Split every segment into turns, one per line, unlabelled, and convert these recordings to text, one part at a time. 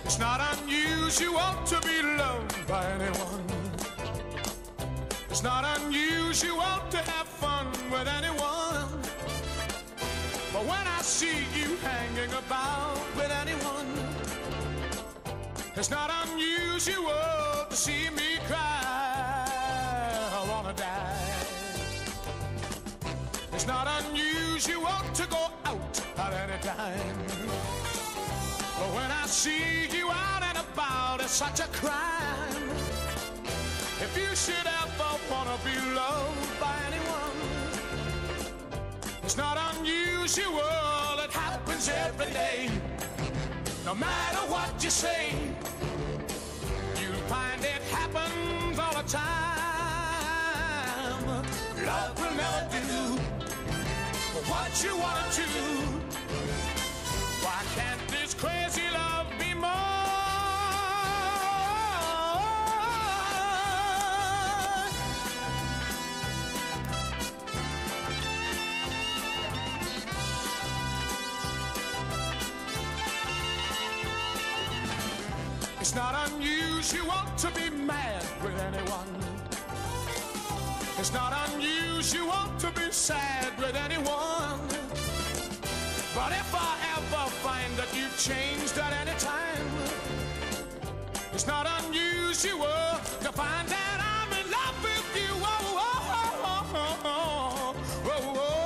It's not unusual to be loved by anyone. It's not unusual to have fun with anyone. But when I see you hanging about with anyone, it's not unusual to see me cry. I wanna die. It's not unusual to go out at any time. But when I see you out and about, it's such a crime. If you should ever wanna be loved by anyone, it's not unusual, it happens every day. No matter what you say, you'll find it happens all the time. Love will never do what you want to. Why can't this crazy love be more? It's not unusual to be mad with anyone. It's not unusual to be sad with anyone. But if I ever find that you've changed at any time, it's not unusual to find that I'm in love with you. Oh, oh, oh, oh, oh, oh, oh, oh.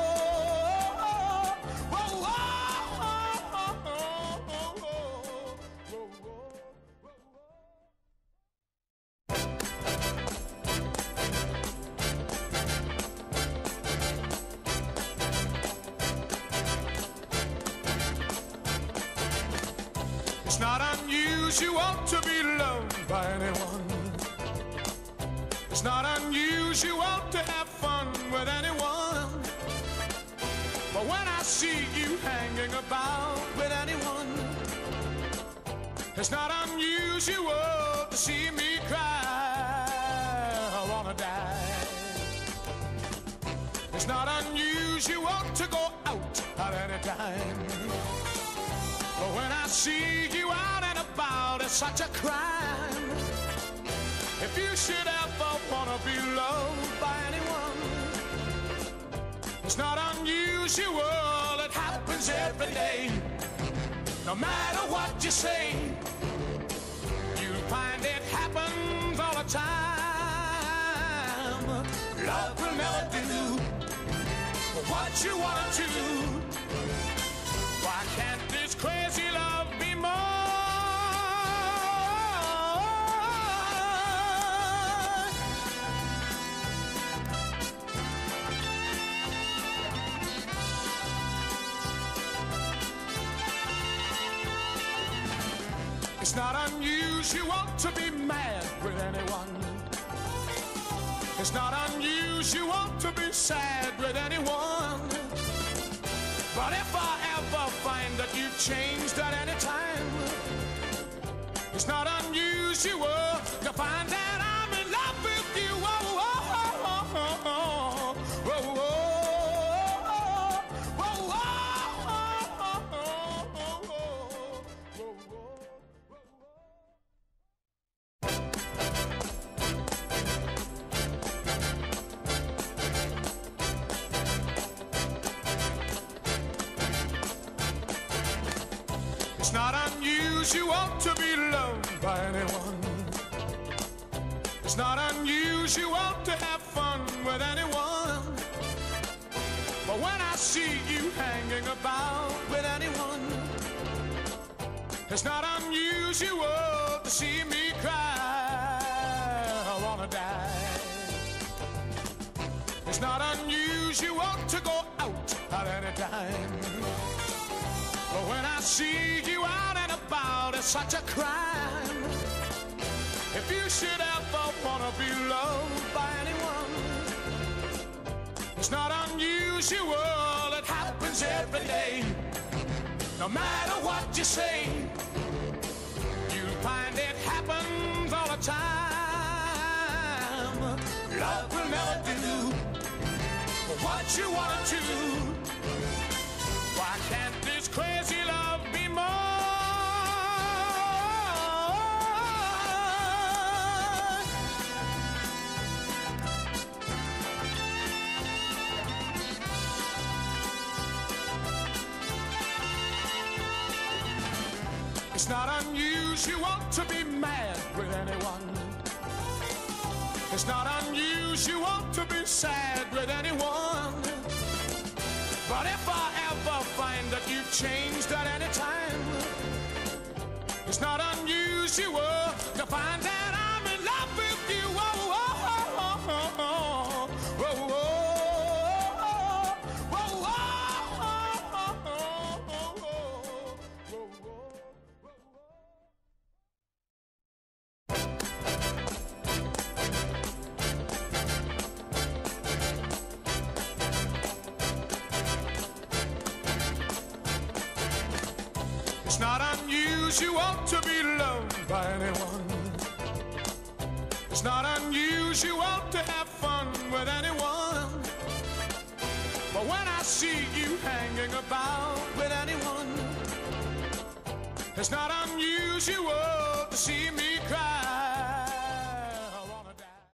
It's not unusual to be loved by anyone. It's not unusual to have fun with anyone. But when I see you hanging about with anyone, it's not unusual to see me cry. I wanna die. It's not unusual to go out at any time. But when I see you out and about, it's such a crime. If you should ever wanna be loved by anyone, it's not unusual, it happens every day. No matter what you say, you'll find it happens all the time. Love will never do what you want to. Why can't this crazy love be more? It's not unusual to be mad with anyone. It's not unusual to be sad with anyone. But if I ever find that you've changed at any time, it's not unusual to find that I'm in love with you. Oh, oh, oh, oh, oh, oh, oh, It's not unusual to be loved by anyone. It's not unusual to have fun with anyone. But when I see you hanging about with anyone, it's not unusual to see me cry. I wanna die. It's not unusual to go out at any time. But when I see you out and about, it's such a crime. If you should ever wanna be loved by anyone, it's not unusual, it happens every day. No matter what you say, you'll find it happens all the time. Love will never do what you want to. Why can't this crazy love be more? not unusual to be mad with anyone. It's not unusual to be sad with anyone. But if I ever find that you've changed at any time, it's not unusual to find that I'm in love with you. Oh, oh, oh, oh, oh, oh, oh, oh. It's not unusual to be loved by anyone. It's not unusual to have fun with anyone. But when I see you hanging about with anyone, it's not unusual to see me